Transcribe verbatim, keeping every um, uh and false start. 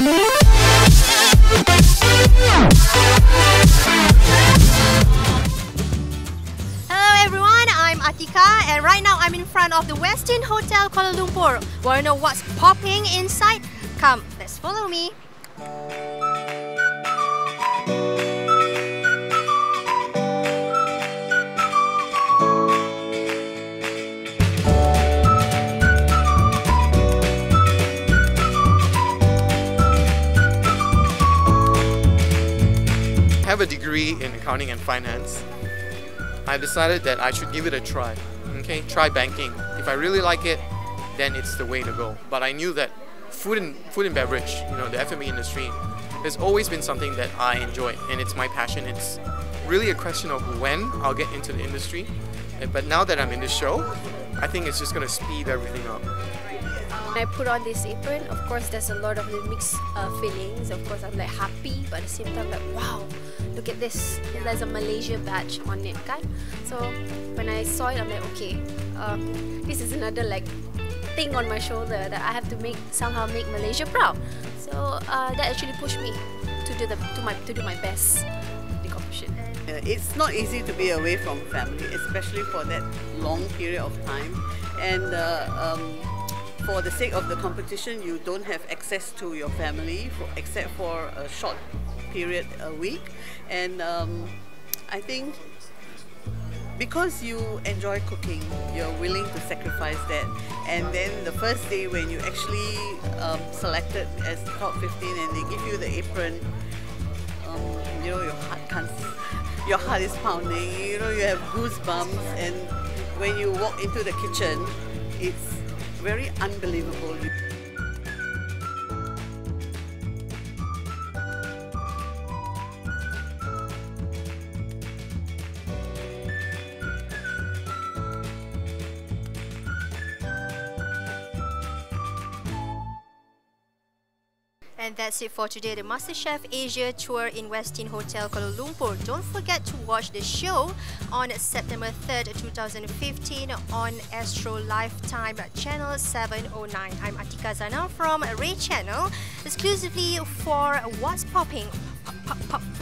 And right now I'm in front of the Westin Hotel Kuala Lumpur. Want to know what's popping inside? Come, let's follow me. I have a degree in accounting and finance. I decided that I should give it a try. Okay, try banking. If I really like it, then it's the way to go. But I knew that food and food and beverage, you know, the F and B industry, there's always been something that I enjoy, and it's my passion. It's really a question of when I'll get into the industry. But now that I'm in the show, I think it's just going to speed everything up. When I put on this apron, of course there's a lot of the mixed uh, feelings. Of course I'm like happy, but at the same time like wow, look at this, there's a Malaysia badge on it, kan? So when I saw it, I'm like okay, um, this is another like thing on my shoulder that I have to make somehow make Malaysia proud. So uh, that actually pushed me to do the to my to do my best in the competition. Uh, it's not easy to be away from family, especially for that long period of time, and uh, um, for the sake of the competition, you don't have access to your family for, except for a short period a week. And um, I think because you enjoy cooking, you're willing to sacrifice that. And then the first day when you actually um, selected as top fifteen and they give you the apron, um, you know, your heart can't, your heart is pounding, you know, you have goosebumps, and when you walk into the kitchen, it's very unbelievable. And that's it for today, the Masterchef Asia tour in Westin Hotel Kuala Lumpur. Don't forget to watch the show on September third, two thousand fifteen on Astro Lifetime Channel seven oh nine. I'm Atika Zana from Ray Channel, exclusively for What's Popping. Pop, pop, pop.